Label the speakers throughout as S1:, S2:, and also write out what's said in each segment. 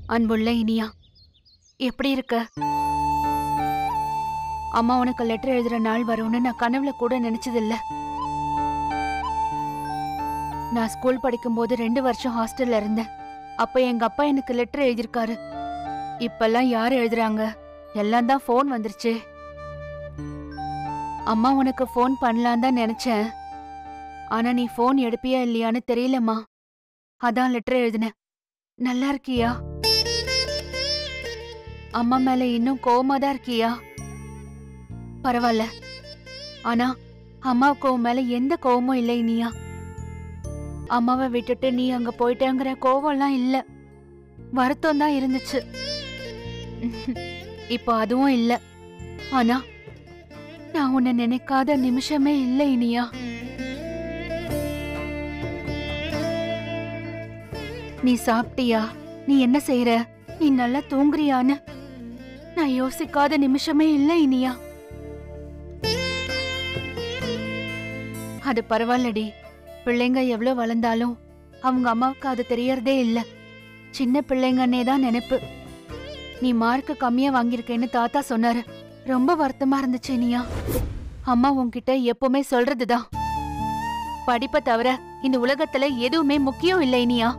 S1: அன்புள்ள இனியா, எப்படி இருக்க? அம்மா உனக்கு லெட்டர் எழுதுற நாள் வரும்னு நான் கனவுல கூட நினைச்சதில்ல. நான் ஸ்கூல் படிக்கும்போது 2 வருஷம் ஹாஸ்டல்ல இருந்தேன். அப்ப எங்க அப்பா எனக்கு லெட்டர் எழுதியிருக்காரு. இப்பெல்லாம் யார் எழுதுறாங்க? எல்லாம் தான் போன் வந்துருச்சு. அம்மா உனக்கு போன் பண்ணலாம் தான் நினைச்சேன். ஆனா நீ போன் எடுப்பியா இல்லையான்னு தெரியலம்மா. அதான் லெட்டர் எழுதினேன். நல்லா இருக்கியா? அம்மா மேல இன்னும் கோவமா தான் இருக்கியா? பரவாயில்ல. ஆனா அம்மாவுக்கு உன் மேல எந்த கோவமும் இல்லை இனியா. அம்மாவை விட்டுட்டு நீ அங்க போயிட்டேங்கிற கோவம்லாம் இல்ல. வருத்தம் தான் இருந்துச்சு. இப்போ அதுவும் இல்ல. ஆனா நான் உன்னை நினைக்காத நிமிஷமே இல்லை இனியா. நீ சாப்பிட்டியா? நீ என்ன செய்யற? நீ நல்லா தூங்குறியான்னு நான் யோசிக்காத நிமிஷமே இல்லை இனியா. அது பரவாயில்லடி. பிள்ளைங்க எவ்வளவு வளர்ந்தாலும் அவங்க அம்மாவுக்கு அது தெரியறதே இல்ல. சின்ன பிள்ளைங்கன்னே தான் நினைப்பு. நீ மார்க்கு கம்மியா வாங்கியிருக்கேன்னு தாத்தா சொன்னாரு. ரொம்ப வருத்தமா இருந்துச்சு இனியா. அம்மா உன்கிட்ட எப்பவுமே சொல்றதுதான், படிப்பை தவிர இந்த உலகத்துல எதுவுமே முக்கியம் இல்லை இனியா.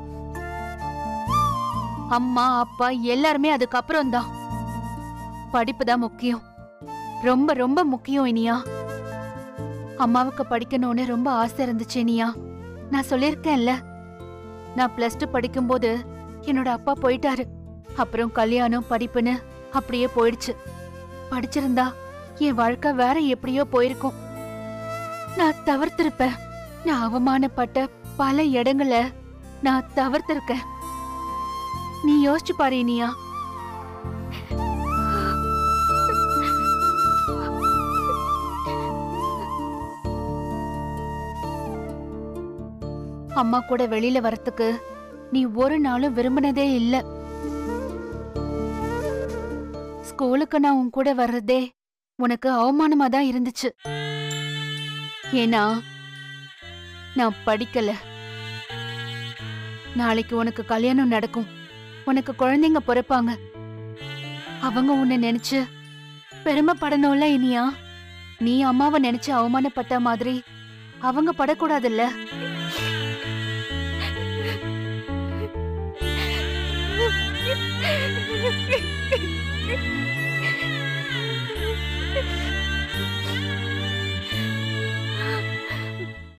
S1: அம்மா அப்பா எல்லாருமே அதுக்கப்புறம் தான். படிப்பு தான் முக்கியம். ரொம்ப ரொம்ப முக்கியம் இனியா. அம்மாவுக்கு படிக்கணும்னு ரொம்ப ஆசை இருந்துச்சு இனியா. நான் சொல்லிருக்கேன்ல, நான் +2 படிக்கும்போது என்னோட அப்பா போயிட்டாரு. அப்புறம் கல்யாணம் படிப்புன்னு அப்படியே போயிடுச்சு. படிச்சிருந்தா என் வாழ்க்கை வேற எப்படியோ போயிருக்கும். நான் தவிர்த்திருப்பேன். நான் அவமானப்பட்ட பல இடங்களை நான் தவிர்த்திருக்கேன். நீ யோசிச்சு பாரு இனியா. அம்மா கூட வெளியில வரத்துக்கு நீ ஒரு நாளும் விரும்பினதே இல்ல. ஸ்கூலுக்கு நான் உன் கூட வர்றதே உனக்கு அவமானமா தான் இருந்துச்சு. ஏன்னா நான் படிக்கல. நாளைக்கு உனக்கு கல்யாணம் நடக்கும். உனக்கு குழந்தைங்க பிறப்பாங்க. அவங்க உன்னை நினைச்சு பெருமைப்படணும்ல இனியா. நீ அம்மாவை நினைச்சு அவமானப்பட்ட மாதிரி அவங்க படக்கூடாதுல்ல.